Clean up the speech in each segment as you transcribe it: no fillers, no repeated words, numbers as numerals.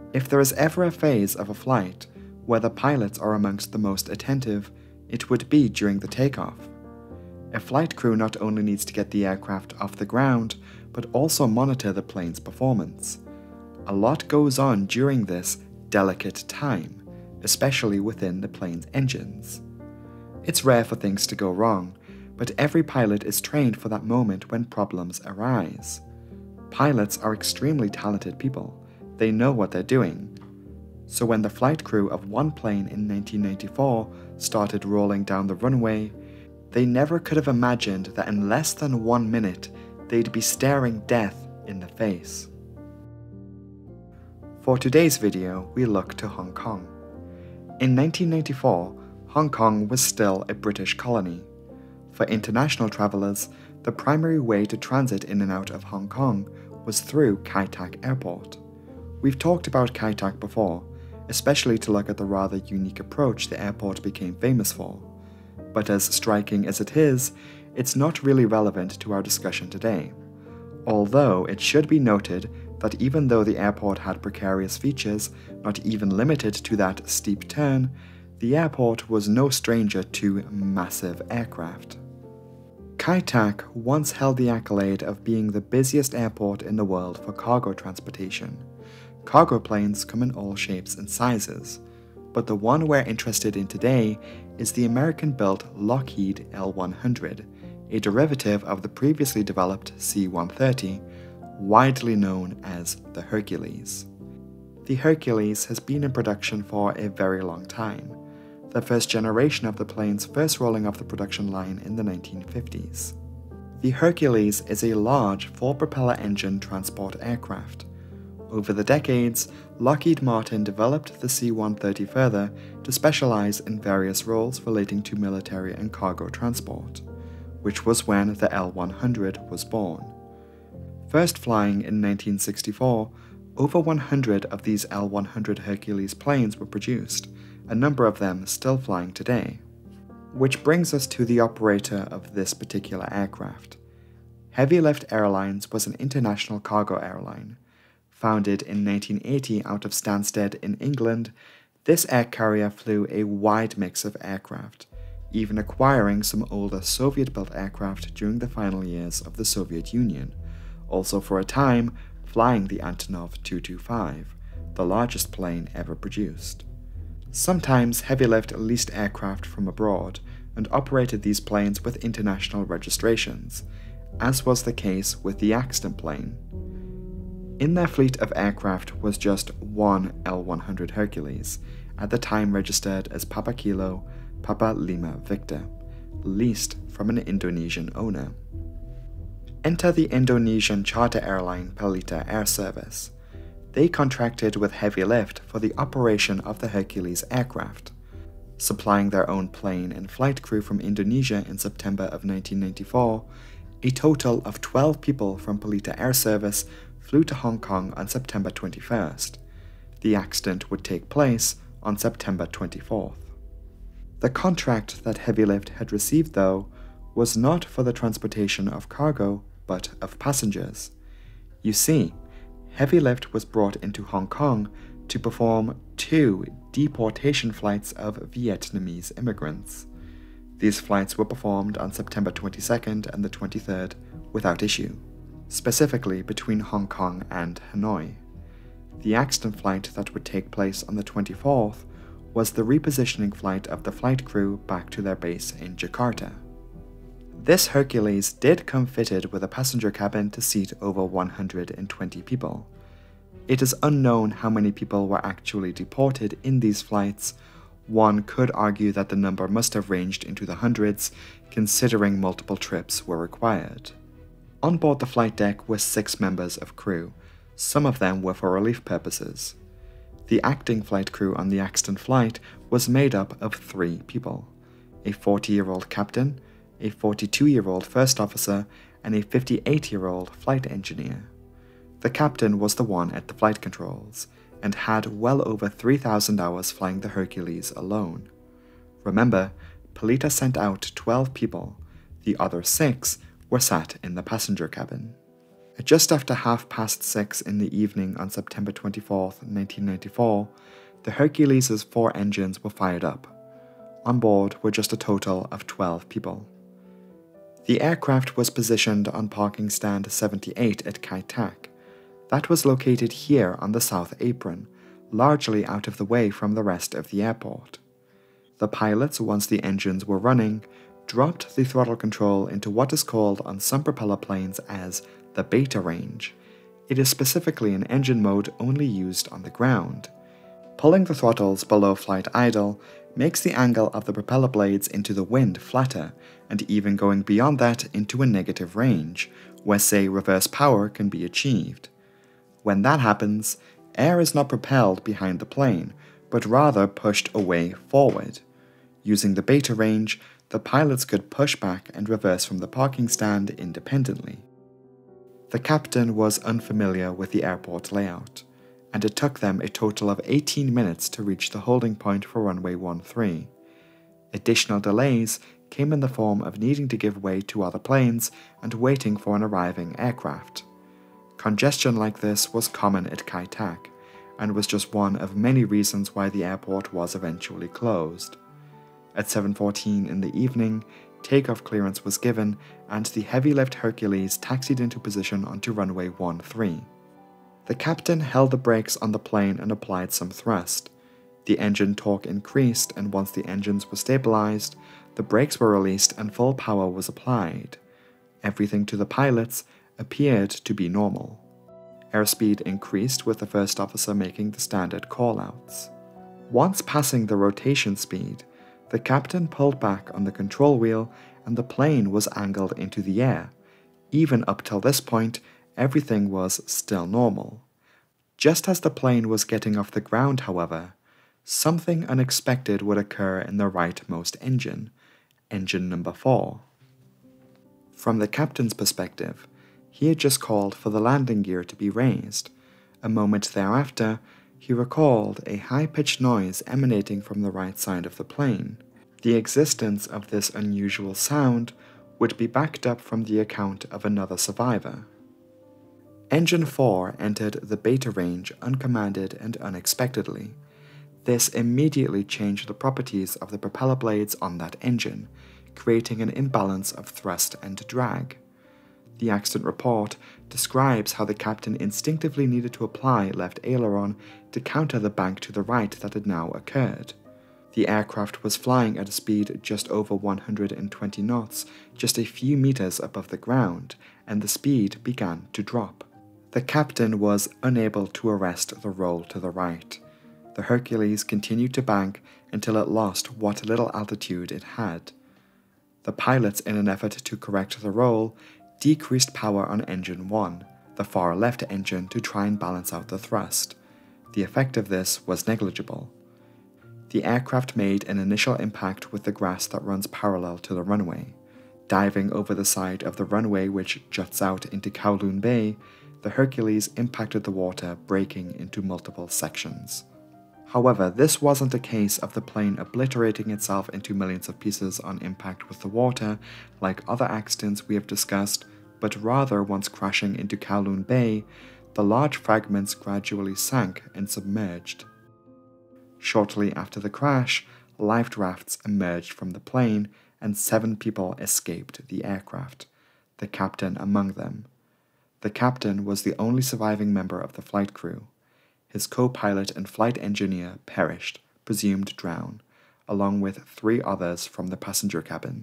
If there is ever a phase of a flight where the pilots are amongst the most attentive, it would be during the takeoff. A flight crew not only needs to get the aircraft off the ground, but also monitor the plane's performance. A lot goes on during this delicate time, especially within the plane's engines. It's rare for things to go wrong, but every pilot is trained for that moment when problems arise. Pilots are extremely talented people. They know what they're doing. So when the flight crew of one plane in 1994 started rolling down the runway, they never could have imagined that in less than 1 minute, they'd be staring death in the face. For today's video, we look to Hong Kong. In 1994, Hong Kong was still a British colony. For international travelers, the primary way to transit in and out of Hong Kong was through Kai Tak Airport. We've talked about Kai Tak before, especially to look at the rather unique approach the airport became famous for. But as striking as it is, it's not really relevant to our discussion today. Although it should be noted that even though the airport had precarious features, not even limited to that steep turn, the airport was no stranger to massive aircraft. Kai Tak once held the accolade of being the busiest airport in the world for cargo transportation. Cargo planes come in all shapes and sizes, but the one we're interested in today is the American-built Lockheed L-100, a derivative of the previously developed C-130, widely known as the Hercules. The Hercules has been in production for a very long time, the first generation of the planes first rolling off the production line in the 1950s. The Hercules is a large 4-propeller engine transport aircraft. Over the decades, Lockheed Martin developed the C-130 further to specialize in various roles relating to military and cargo transport, which was when the L-100 was born. First flying in 1964, over 100 of these L-100 Hercules planes were produced, a number of them still flying today. Which brings us to the operator of this particular aircraft. Heavy Lift Airlines was an international cargo airline. Founded in 1980 out of Stansted in England, this air carrier flew a wide mix of aircraft, even acquiring some older Soviet-built aircraft during the final years of the Soviet Union, also for a time flying the Antonov 225, the largest plane ever produced. Sometimes Heavy Lift leased aircraft from abroad and operated these planes with international registrations, as was the case with the Axton plane. In their fleet of aircraft was just one L-100 Hercules, at the time registered as Papa Kilo, Papa Lima Victor, leased from an Indonesian owner. Enter the Indonesian charter airline Pelita Air Service. They contracted with Heavy Lift for the operation of the Hercules aircraft. Supplying their own plane and flight crew from Indonesia in September of 1994, a total of 12 people from Pelita Air Service flew to Hong Kong on September 21st. The accident would take place on September 24th. The contract that Heavy Lift had received, though, was not for the transportation of cargo, but of passengers. You see, Heavy Lift was brought into Hong Kong to perform 2 deportation flights of Vietnamese immigrants. These flights were performed on September 22nd and the 23rd without issue, specifically between Hong Kong and Hanoi. The accident flight that would take place on the 24th was the repositioning flight of the flight crew back to their base in Jakarta. This Hercules did come fitted with a passenger cabin to seat over 120 people. It is unknown how many people were actually deported in these flights. One could argue that the number must have ranged into the hundreds, considering multiple trips were required. On board the flight deck were 6 members of crew. Some of them were for relief purposes. The acting flight crew on the accident flight was made up of 3 people: a 40-year-old captain, a 42-year-old first officer, and a 58-year-old flight engineer. The captain was the one at the flight controls, and had well over 3,000 hours flying the Hercules alone. Remember, Pelita sent out 12 people. The other 6 were sat in the passenger cabin. At just after 6:30 in the evening on September 24, 1994, the Hercules' 4 engines were fired up. On board were just a total of 12 people. The aircraft was positioned on parking stand 78 at Kai Tak. That was located here on the south apron, largely out of the way from the rest of the airport. The pilots, once the engines were running, dropped the throttle control into what is called on some propeller planes as the beta range. It is specifically an engine mode only used on the ground. Pulling the throttles below flight idle makes the angle of the propeller blades into the wind flatter, and even going beyond that into a negative range, where say reverse power can be achieved. When that happens, air is not propelled behind the plane, but rather pushed away forward. Using the beta range, the pilots could push back and reverse from the parking stand independently. The captain was unfamiliar with the airport layout, and it took them a total of 18 minutes to reach the holding point for runway 13. Additional delays came in the form of needing to give way to other planes and waiting for an arriving aircraft. Congestion like this was common at Kai Tak, and was just one of many reasons why the airport was eventually closed. At 7:14 in the evening, takeoff clearance was given and the heavy-lift Hercules taxied into position onto runway 13. The captain held the brakes on the plane and applied some thrust. The engine torque increased, and once the engines were stabilized, the brakes were released and full power was applied. Everything to the pilots appeared to be normal. Airspeed increased with the first officer making the standard callouts. Once passing the rotation speed, the captain pulled back on the control wheel and the plane was angled into the air. Even up till this point, everything was still normal. Just as the plane was getting off the ground, however, something unexpected would occur in the rightmost engine, engine number 4. From the captain's perspective, he had just called for the landing gear to be raised. A moment thereafter, he recalled a high-pitched noise emanating from the right side of the plane. The existence of this unusual sound would be backed up from the account of another survivor. Engine 4 entered the beta range uncommanded and unexpectedly. This immediately changed the properties of the propeller blades on that engine, creating an imbalance of thrust and drag. The accident report describes how the captain instinctively needed to apply left aileron to counter the bank to the right that had now occurred. The aircraft was flying at a speed just over 120 knots, just a few meters above the ground, and the speed began to drop. The captain was unable to arrest the roll to the right. The Hercules continued to bank until it lost what little altitude it had. The pilots, in an effort to correct the roll, decreased power on engine 1, the far left engine, to try and balance out the thrust. The effect of this was negligible. The aircraft made an initial impact with the grass that runs parallel to the runway. Diving over the side of the runway which juts out into Kowloon Bay, the Hercules impacted the water, breaking into multiple sections. However, this wasn't a case of the plane obliterating itself into millions of pieces on impact with the water, like other accidents we have discussed, but rather once crashing into Kowloon Bay, the large fragments gradually sank and submerged. Shortly after the crash, life rafts emerged from the plane and 7 people escaped the aircraft, the captain among them. The captain was the only surviving member of the flight crew. His co-pilot and flight engineer perished, presumed drowned, along with 3 others from the passenger cabin.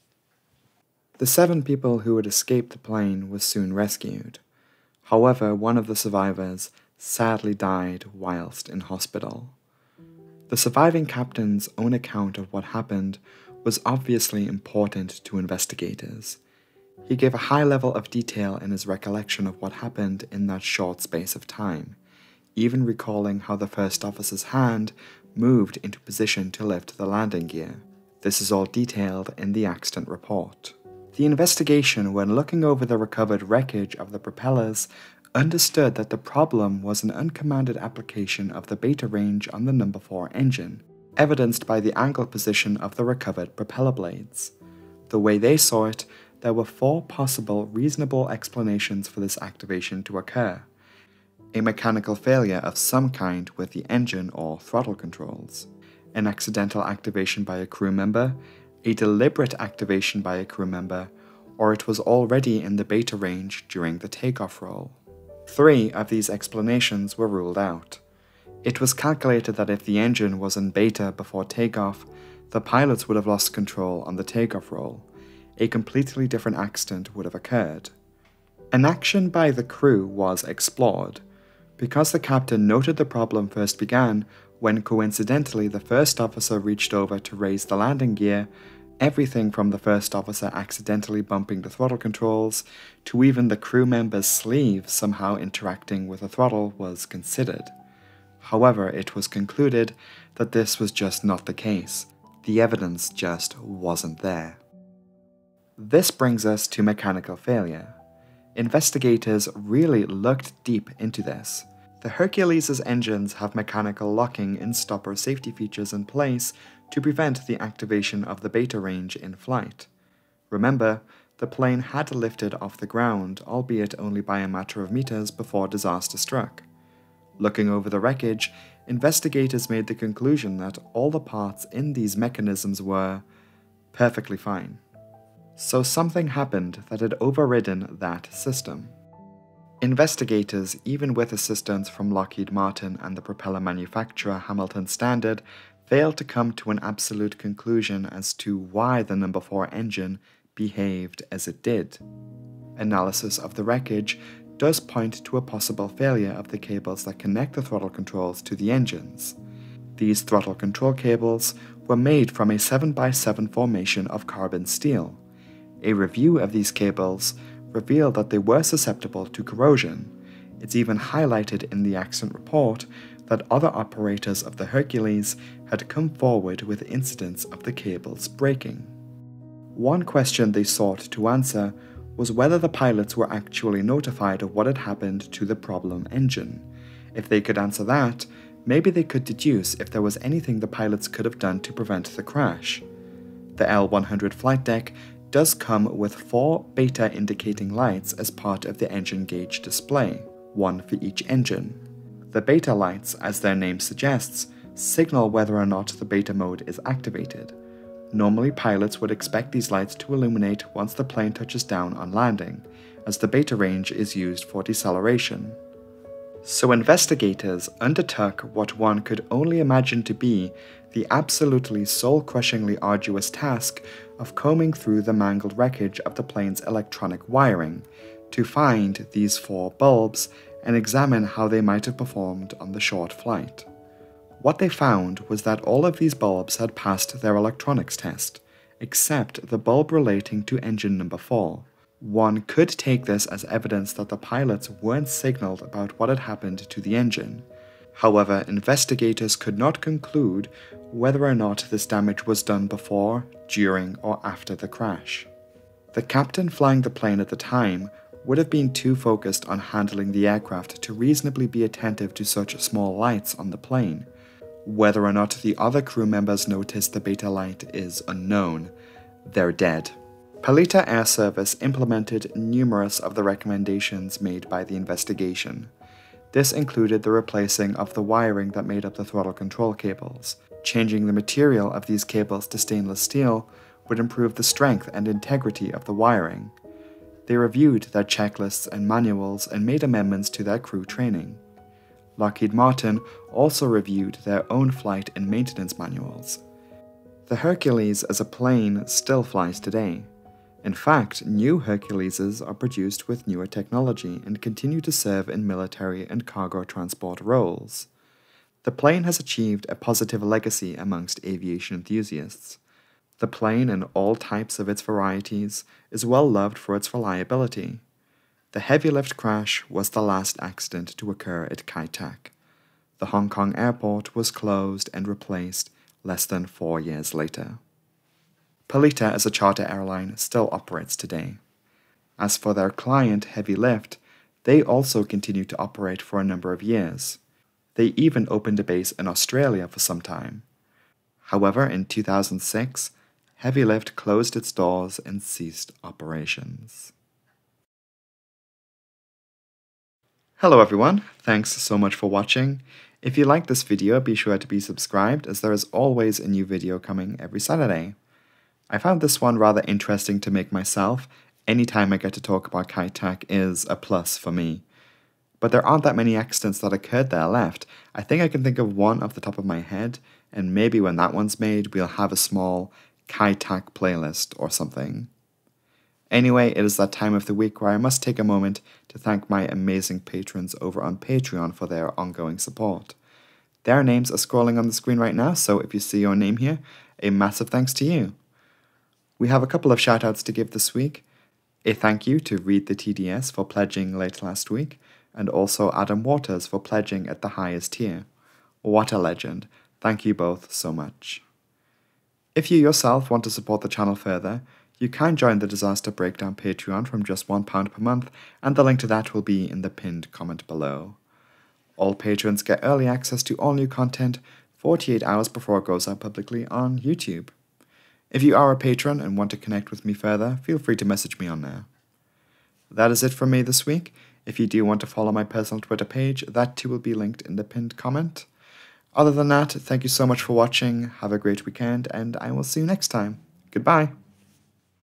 The 7 people who had escaped the plane were soon rescued. However, one of the survivors sadly died whilst in hospital. The surviving captain's own account of what happened was obviously important to investigators. He gave a high level of detail in his recollection of what happened in that short space of time, even recalling how the first officer's hand moved into position to lift the landing gear. This is all detailed in the accident report. The investigation, when looking over the recovered wreckage of the propellers, understood that the problem was an uncommanded application of the beta range on the number 4 engine, evidenced by the angle position of the recovered propeller blades. The way they saw it, There were 4 possible reasonable explanations for this activation to occur: a mechanical failure of some kind with the engine or throttle controls, an accidental activation by a crew member, a deliberate activation by a crew member, or it was already in the beta range during the takeoff roll. 3 of these explanations were ruled out. It was calculated that if the engine was in beta before takeoff, the pilots would have lost control on the takeoff roll. A completely different accident would have occurred. An action by the crew was explored, because the captain noted the problem first began when coincidentally the first officer reached over to raise the landing gear. Everything from the first officer accidentally bumping the throttle controls to even the crew member's sleeve somehow interacting with the throttle was considered. However, it was concluded that this was just not the case. The evidence just wasn't there. This brings us to mechanical failure. Investigators really looked deep into this. The Hercules' engines have mechanical locking and stopper safety features in place to prevent the activation of the beta range in flight. Remember, the plane had lifted off the ground, albeit only by a matter of meters before disaster struck. Looking over the wreckage, investigators made the conclusion that all the parts in these mechanisms were perfectly fine. So something happened that had overridden that system. Investigators, even with assistance from Lockheed Martin and the propeller manufacturer Hamilton Standard, failed to come to an absolute conclusion as to why the No. 4 engine behaved as it did. Analysis of the wreckage does point to a possible failure of the cables that connect the throttle controls to the engines. These throttle control cables were made from a 7x7 formation of carbon steel. A review of these cables revealed that they were susceptible to corrosion. It's even highlighted in the accident report that other operators of the Hercules had come forward with incidents of the cables breaking. One question they sought to answer was whether the pilots were actually notified of what had happened to the problem engine. If they could answer that, maybe they could deduce if there was anything the pilots could have done to prevent the crash. The L-100 flight deck does come with 4 beta indicating lights as part of the engine gauge display, 1 for each engine. The beta lights, as their name suggests, signal whether or not the beta mode is activated. Normally, pilots would expect these lights to illuminate once the plane touches down on landing, as the beta range is used for deceleration. So investigators undertook what one could only imagine to be the absolutely soul-crushingly arduous task of combing through the mangled wreckage of the plane's electronic wiring to find these 4 bulbs and examine how they might have performed on the short flight. What they found was that all of these bulbs had passed their electronics test, except the bulb relating to engine number 4. One could take this as evidence that the pilots weren't signaled about what had happened to the engine. However, investigators could not conclude whether or not this damage was done before, during, or after the crash. The captain flying the plane at the time would have been too focused on handling the aircraft to reasonably be attentive to such small lights on the plane. Whether or not the other crew members noticed the beta light is unknown. They're dead. Pelita Air Service implemented numerous of the recommendations made by the investigation. This included the replacing of the wiring that made up the throttle control cables. Changing the material of these cables to stainless steel would improve the strength and integrity of the wiring. They reviewed their checklists and manuals and made amendments to their crew training. Lockheed Martin also reviewed their own flight and maintenance manuals. The Hercules as a plane still flies today. In fact, new Herculeses are produced with newer technology and continue to serve in military and cargo transport roles. The plane has achieved a positive legacy amongst aviation enthusiasts. The plane in all types of its varieties is well loved for its reliability. The heavy lift crash was the last accident to occur at Kai Tak. The Hong Kong airport was closed and replaced less than 4 years later. Pelita as a charter airline still operates today. As for their client Heavy Lift, they also continue to operate for a number of years. They even opened a base in Australia for some time. However, in 2006, Heavy Lift closed its doors and ceased operations. Hello everyone, thanks so much for watching. If you like this video, be sure to be subscribed as there is always a new video coming every Saturday. I found this one rather interesting to make myself. Anytime I get to talk about kite tack is a plus for me. But there aren't that many accidents that occurred there left. I think I can think of one off the top of my head, and maybe when that one's made, we'll have a small kite tack playlist or something. Anyway, it is that time of the week where I must take a moment to thank my amazing patrons over on Patreon for their ongoing support. Their names are scrolling on the screen right now, so if you see your name here, a massive thanks to you. We have a couple of shoutouts to give this week. A thank you to Read the TDS for pledging late last week, and also Adam Waters for pledging at the highest tier. What a legend. Thank you both so much. If you yourself want to support the channel further, you can join the Disaster Breakdown Patreon from just £1 per month, and the link to that will be in the pinned comment below. All patrons get early access to all new content 48 hours before it goes out publicly on YouTube. If you are a patron and want to connect with me further, feel free to message me on there. That is it from me this week. If you do want to follow my personal Twitter page, that too will be linked in the pinned comment. Other than that, thank you so much for watching, have a great weekend, and I will see you next time. Goodbye!